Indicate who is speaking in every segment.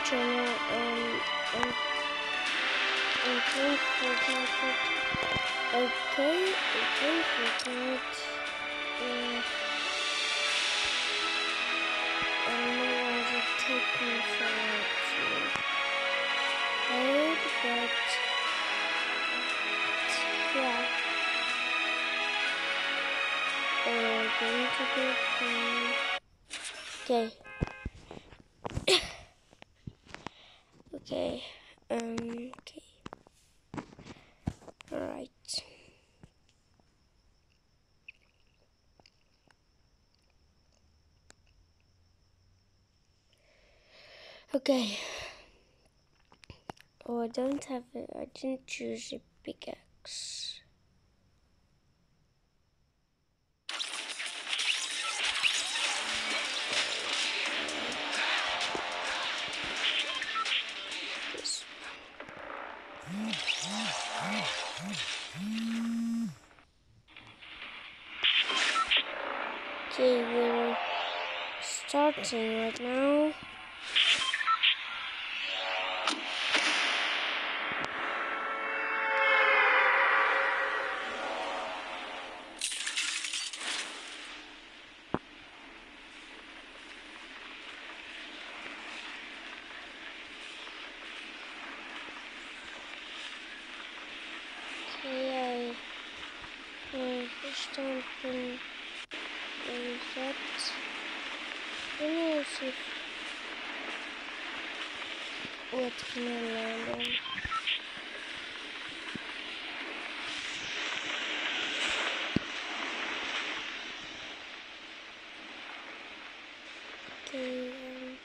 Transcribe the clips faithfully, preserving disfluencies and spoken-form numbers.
Speaker 1: channel um and and playing Fortnite. Okay, I'm playing Fortnite. Uh, I don't know why it take me so long to load, but yeah. Uh, going to be playing. Okay. Okay. Um. Okay. All right. Okay. Oh, I don't have it. I didn't choose a pickaxe. This. Okay, we're starting right now. Okay, I uh, first time can reset. Let me see if, what can I land on. Okay, um,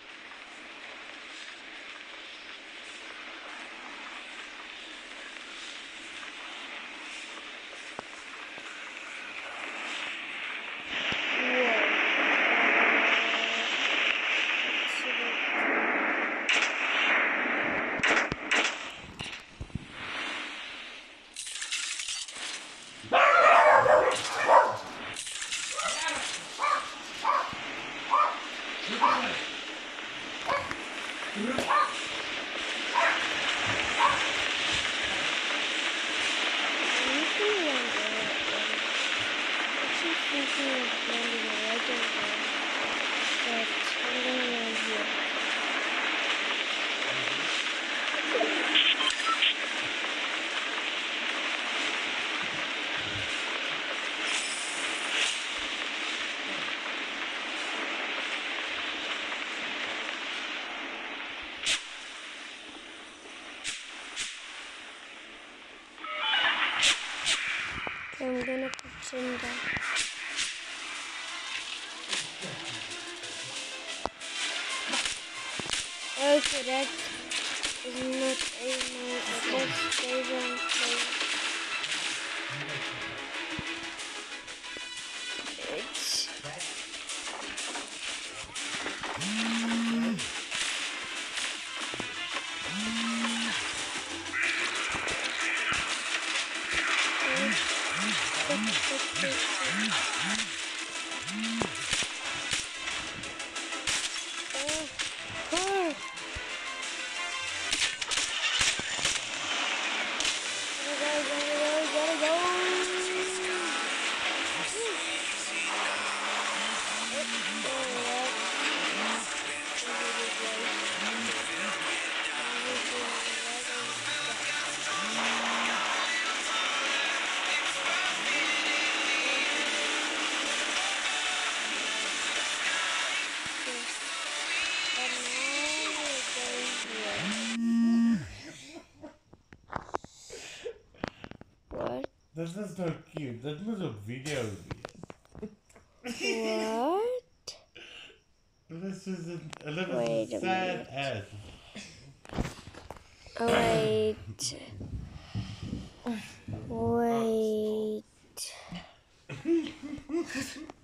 Speaker 1: I'm gonna pretend that. Okay, that is not a no. Let's stay down. It's
Speaker 2: This is not cute. That was a video.
Speaker 1: what?
Speaker 2: This is a, a little
Speaker 1: Wait a
Speaker 2: sad
Speaker 1: minute.
Speaker 2: ad.
Speaker 1: Oh, wait. Wait.